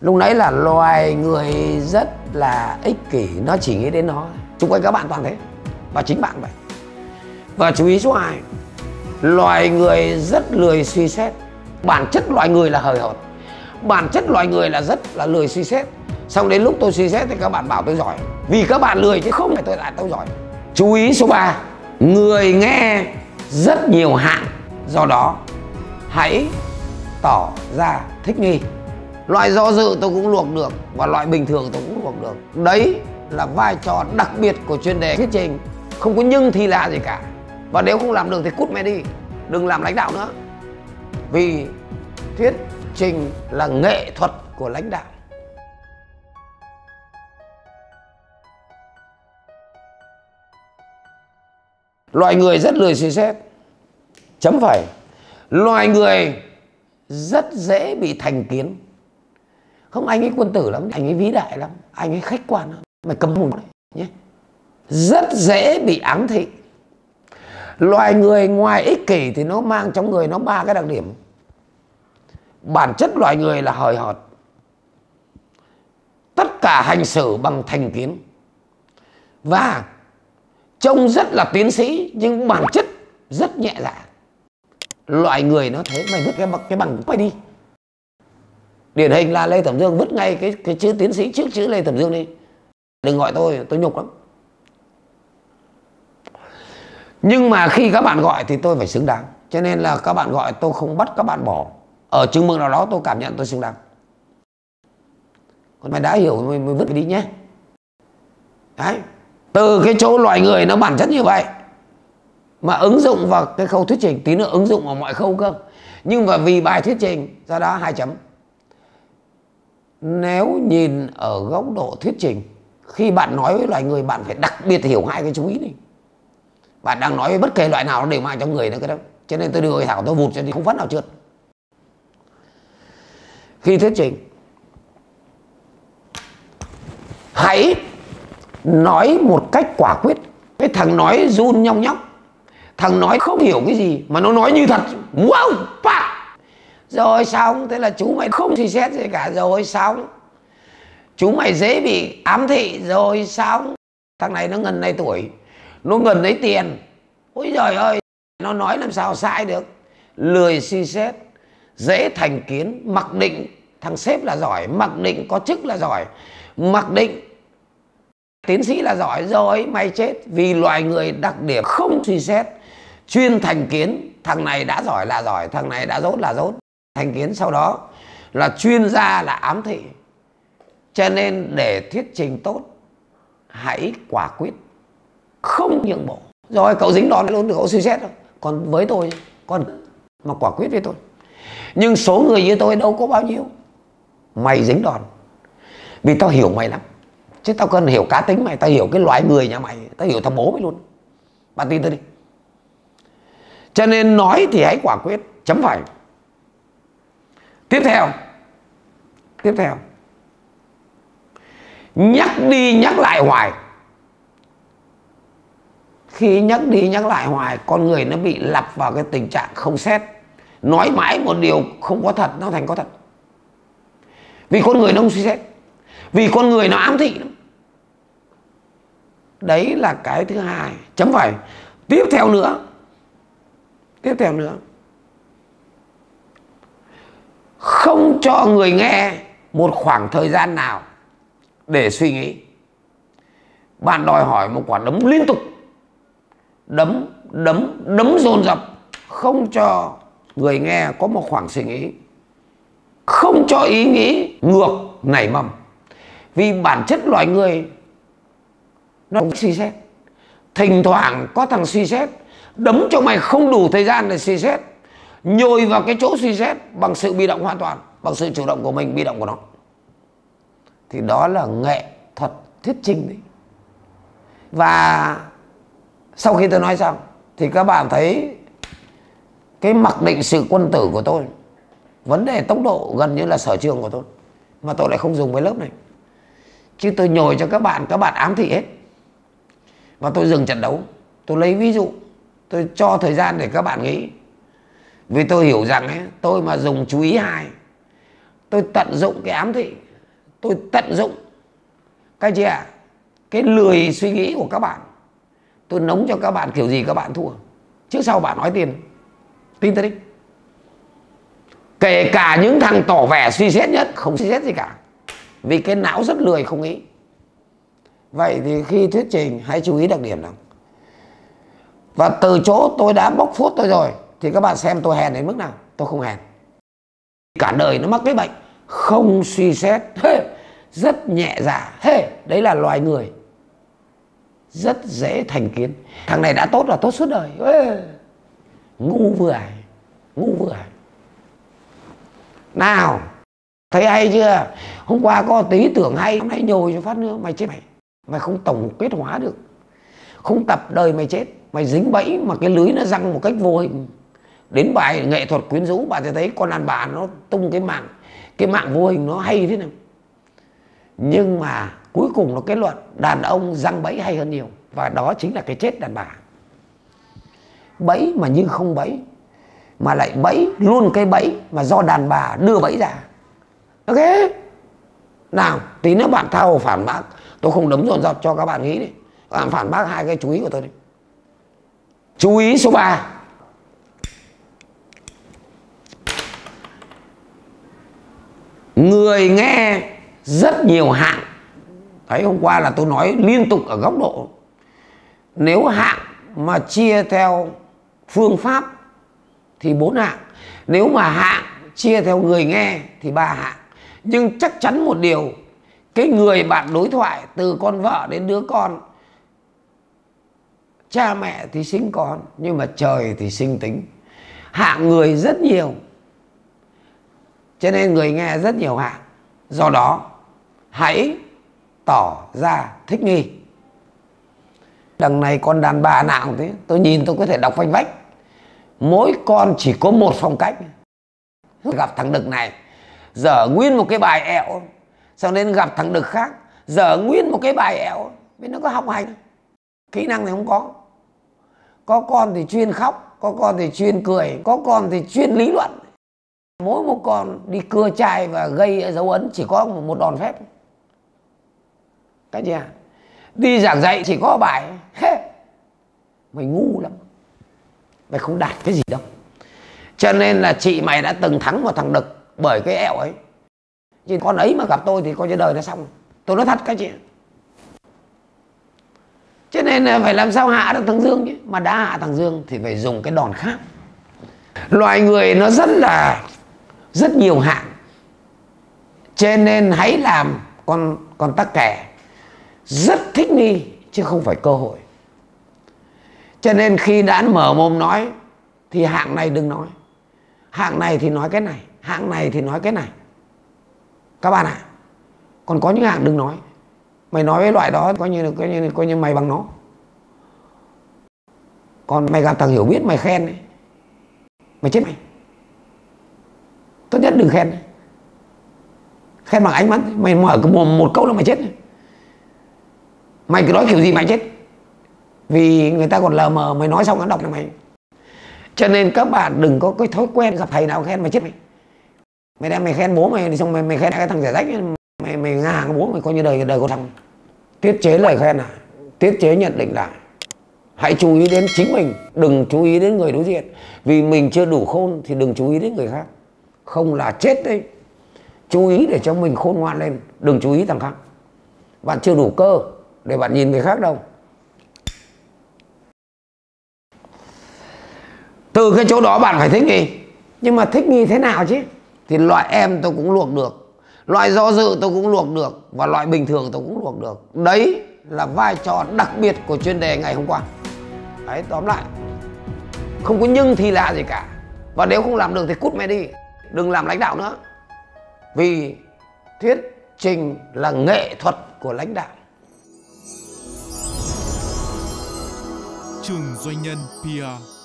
Lúc nãy là loài người rất là ích kỷ, nó chỉ nghĩ đến nó. Xung quanh các bạn toàn thế, và chính bạn vậy. Và chú ý số 2, loài người rất lười suy xét. Bản chất loài người là hời hợt, bản chất loài người là rất là lười suy xét. Xong đến lúc tôi suy xét thì các bạn bảo tôi giỏi, vì các bạn lười chứ không phải tôi giỏi. Chú ý số 3, người nghe rất nhiều hạn, do đó hãy tỏ ra thích nghi. Loại do dự tôi cũng luộc được, và loại bình thường tôi cũng luộc được. Đấy là vai trò đặc biệt của chuyên đề thuyết trình. Không có nhưng thì là gì cả. Và nếu không làm được thì cút mẹ đi, đừng làm lãnh đạo nữa. Vì thuyết trình là nghệ thuật của lãnh đạo. Loài người rất lười suy xét. Chấm phẩy. Loài người rất dễ bị thành kiến. Không, anh ấy quân tử lắm, anh ấy vĩ đại lắm, anh ấy khách quan lắm. Mày cấm mồm đấy nhé. Rất dễ bị ám thị. Loài người ngoài ích kỷ thì nó mang trong người nó 3 cái đặc điểm. Bản chất loài người là hời hợt, tất cả hành xử bằng thành kiến, và trông rất là tiến sĩ nhưng bản chất rất nhẹ dạ. Loài người nó thế. Mày vứt cái bằng quay đi. Điển hình là Lê Thẩm Dương, vứt ngay cái chữ tiến sĩ trước chữ Lê Thẩm Dương đi. Đừng gọi tôi nhục lắm. Nhưng mà khi các bạn gọi thì tôi phải xứng đáng. Cho nên là các bạn gọi tôi không bắt các bạn bỏ. Ở chừng mực nào đó tôi cảm nhận tôi xứng đáng. Còn mày đã hiểu mày vứt cái đi nhé. Đấy. Từ cái chỗ loài người nó bản chất như vậy mà ứng dụng vào cái khâu thuyết trình, tí nữa ứng dụng vào mọi khâu cơ. Nhưng mà vì bài thuyết trình, do đó 2 chấm. Nếu nhìn ở góc độ thuyết trình, khi bạn nói với loài người, bạn phải đặc biệt hiểu 2 cái chú ý này. Bạn đang nói với bất kể loại nào nó đều mang trong người nó cái đó. Cho nên tôi đưa hội thảo tôi vụt cho đi, không phát nào trượt. Khi thuyết trình, hãy nói một cách quả quyết. Cái thằng nói run nhong nhóc, thằng nói không hiểu cái gì mà nó nói như thật. Wow, pa. Rồi xong, thế là chú mày không suy xét gì cả. Rồi xong, chú mày dễ bị ám thị. Rồi xong, thằng này nó ngần này tuổi, nó ngần ấy tiền. Ôi giời ơi, nó nói làm sao sai được. Lười suy xét, dễ thành kiến, mặc định thằng sếp là giỏi, mặc định có chức là giỏi, mặc định tiến sĩ là giỏi. Rồi mày chết. Vì loài người đặc điểm không suy xét, chuyên thành kiến. Thằng này đã giỏi là giỏi, thằng này đã dốt là dốt. Thành kiến, sau đó là chuyên gia là ám thị. Cho nên để thuyết trình tốt, hãy quả quyết, không nhượng bộ. Rồi cậu dính đòn luôn, cậu suy xét thôi. Còn với tôi, còn mà quả quyết với tôi. Nhưng số người như tôi đâu có bao nhiêu. Mày dính đòn vì tao hiểu mày lắm, chứ tao cần hiểu cá tính mày. Tao hiểu cái loài người nhà mày, tao hiểu thằng bố mày luôn. Bạn tin tôi đi. Cho nên nói thì hãy quả quyết. Chấm phẩy. Tiếp theo, nhắc đi nhắc lại hoài. Khi nhắc đi nhắc lại hoài, con người nó bị lặp vào cái tình trạng không xét. Nói mãi một điều không có thật, nó thành có thật. Vì con người nó không suy xét, vì con người nó ám thị lắm. Đấy là cái thứ 2. Chấm phẩy. Tiếp theo nữa, không cho người nghe một khoảng thời gian nào để suy nghĩ. Bạn đòi hỏi một quả đấm liên tục, đấm dồn dập, không cho người nghe có một khoảng suy nghĩ, không cho ý nghĩ ngược nảy mầm. Vì bản chất loài người nó không suy xét. Thỉnh thoảng có thằng suy xét, đấm cho mày không đủ thời gian để suy xét, nhồi vào cái chỗ suy xét bằng sự bị động hoàn toàn, bằng sự chủ động của mình, bị động của nó. Thì đó là nghệ thuật thuyết trình đấy. Và sau khi tôi nói xong thì các bạn thấy cái mặc định sự quân tử của tôi, vấn đề tốc độ gần như là sở trường của tôi, mà tôi lại không dùng với lớp này. Chứ tôi nhồi cho các bạn ám thị hết. Và tôi dừng trận đấu. Tôi lấy ví dụ, tôi cho thời gian để các bạn nghĩ. Vì tôi hiểu rằng ấy, tôi mà dùng chú ý 2, tôi tận dụng cái ám thị, tôi tận dụng các anh chị ạ, cái lười suy nghĩ của các bạn. Tôi nống cho các bạn kiểu gì các bạn thua. Trước sau bạn nói tiền, tin tôi đi. Kể cả những thằng tỏ vẻ suy xét nhất, không suy xét gì cả, vì cái não rất lười không nghĩ. Vậy thì khi thuyết trình hãy chú ý đặc điểm nào. Và từ chỗ tôi đã bóc phốt tôi rồi thì các bạn xem tôi hèn đến mức nào. Tôi không hèn. Cả đời nó mắc cái bệnh không suy xét, rất nhẹ dạ. Đấy là loài người rất dễ thành kiến. Thằng này đã tốt là tốt suốt đời. Ngu vừa ải, ngu vừa ải. Nào, thấy hay chưa? Hôm qua có tí tưởng hay, hôm nay nhồi cho phát nữa. Mày chết mày. Mày không tổng kết hóa được, không tập đời mày chết. Mày dính bẫy mà cái lưới nó răng một cách vô hình. Đến bài nghệ thuật quyến rũ bạn sẽ thấy con đàn bà nó tung cái mạng vô hình nó hay thế nào. Nhưng mà cuối cùng nó kết luận đàn ông răng bẫy hay hơn nhiều. Và đó chính là cái chết đàn bà. Bẫy mà như không bẫy, mà lại bẫy luôn cái bẫy mà do đàn bà đưa bẫy ra. Ok. Nào, tí nữa bạn thao phản bác. Tôi không đấm dồn dập cho các bạn nghĩ đi. Các bạn phản bác hai cái chú ý của tôi đi. Chú ý số 3. Người nghe rất nhiều hạng. Đấy, hôm qua là tôi nói liên tục ở góc độ. Nếu hạng mà chia theo phương pháp thì 4 hạng. Nếu mà hạng chia theo người nghe thì 3 hạng. Nhưng chắc chắn một điều, cái người bạn đối thoại từ con vợ đến đứa con, cha mẹ thì sinh con, nhưng mà trời thì sinh tính. Hạng người rất nhiều, cho nên người nghe rất nhiều hạng. Do đó hãy tỏ ra thích nghi. Đằng này con đàn bà nào cũng thế. Tôi nhìn tôi có thể đọc phanh vách. Mỗi con chỉ có một phong cách. Gặp thằng Đực này dở nguyên một cái bài ẹo, sau đến gặp thằng Đực khác dở nguyên một cái bài ẹo. Vì nó có học hành, kỹ năng thì không có. Có con thì chuyên khóc, có con thì chuyên cười, có con thì chuyên lý luận. Mỗi một con đi cưa chai và gây dấu ấn chỉ có một đòn phép. Cái gì à? Đi giảng dạy chỉ có bài. Mày ngu lắm, mày không đạt cái gì đâu. Cho nên là chị mày đã từng thắng một thằng Đực bởi cái ẹo ấy. Chứ con ấy mà gặp tôi thì coi như đời nó xong. Tôi nói thật các chị. Cho nên là phải làm sao hạ được thằng Dương chứ. Mà đã hạ thằng Dương thì phải dùng cái đòn khác. Loài người nó rất nhiều hạng. Cho nên hãy làm con tắc kè rất thích nghi chứ không phải cơ hội. Cho nên khi đã mở mồm nói thì hạng này đừng nói. Hạng này thì nói cái này, hạng này thì nói cái này. Các bạn ạ, còn có những hạng đừng nói. Mày nói với loại đó coi như mày bằng nó. Còn mày gặp thằng hiểu biết mày khen ấy, mày chết mày. Tốt nhất đừng khen. Khen bằng ánh mắt. Mày mở cái mồm một câu là mày chết. Mày cứ nói kiểu gì mày chết. Vì người ta còn lờ mờ, mày nói xong nó đọc là mày. Cho nên các bạn đừng có cái thói quen gặp thầy nào khen mày chết mày. Mày đem mày khen bố mày thì xong mày khen cái thằng rẻ rách, mày ngang hàng bố mày coi như đời có thằng. Tiết chế lời khen này, tiết chế nhận định lại. Hãy chú ý đến chính mình, đừng chú ý đến người đối diện. Vì mình chưa đủ khôn thì đừng chú ý đến người khác. Không là chết đấy. Chú ý để cho mình khôn ngoan lên, đừng chú ý thằng khác. Bạn chưa đủ cơ để bạn nhìn người khác đâu. Từ cái chỗ đó bạn phải thích nghi. Nhưng mà thích nghi thế nào chứ? Thì loại em tôi cũng luộc được, loại do dự tôi cũng luộc được, và loại bình thường tôi cũng luộc được. Đấy là vai trò đặc biệt của chuyên đề ngày hôm qua. Đấy, tóm lại không có nhưng thì là gì cả. Và nếu không làm được thì cút mẹ đi, đừng làm lãnh đạo nữa. Vì thuyết trình là nghệ thuật của lãnh đạo. Trường Doanh nhân PR